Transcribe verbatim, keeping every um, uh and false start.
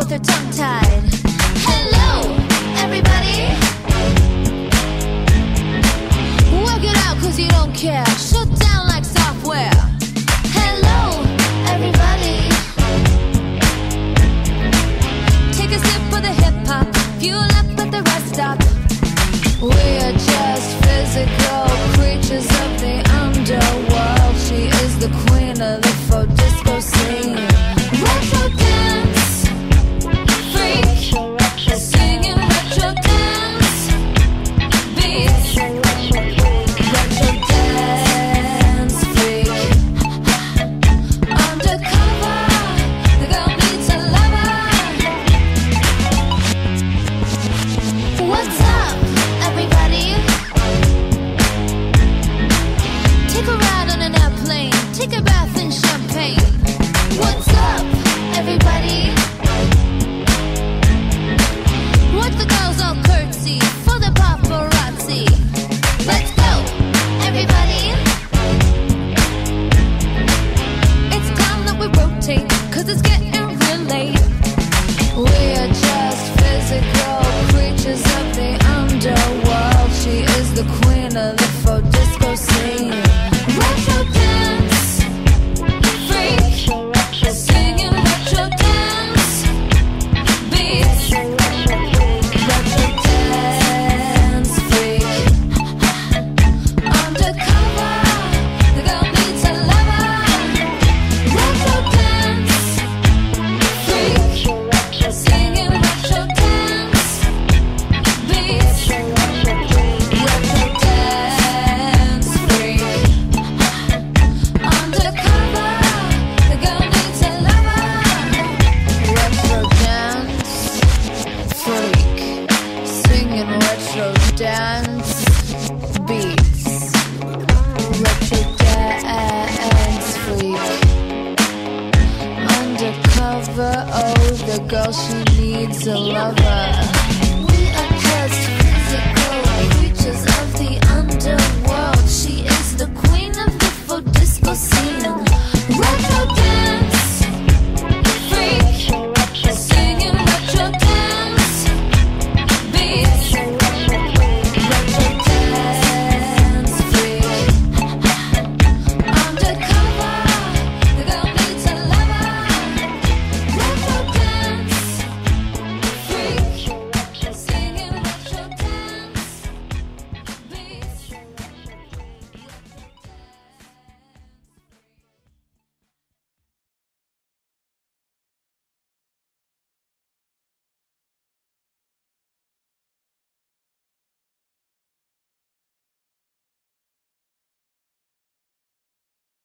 with her tongue tied. Hello, everybody. Work it out cause you don't care. Shut down like software. Hello, everybody. Take a sip of the hip-hop. Fuel up, let the rest stop. We're just physical creatures of the underworld. She is the queen of the faux disco scene. Retro dance freak, singing retro dance beats. Retro dance freak, undercover, the girl needs a lover. What's up, everybody? Take a ride on an airplane, take a bath in champagne. What's up, everybody? Watch the girls all curtsy for the paparazzi. Let's go, everybody. It's time that we rotate, cause it's getting real late. We're just physical creatures of the underworld. She is the queen of the faux disco scene. Retro dance freak, singing retro dance beats. Retro dance freak, undercover, the girl needs a lover. Retro dance freak, singing retro dance beats. Retro dance freak, undercover, the girl needs a lover. Retro dance freak, singing retro dance beats. Retro dance freak, undercover, oh, the girl, she needs a lover.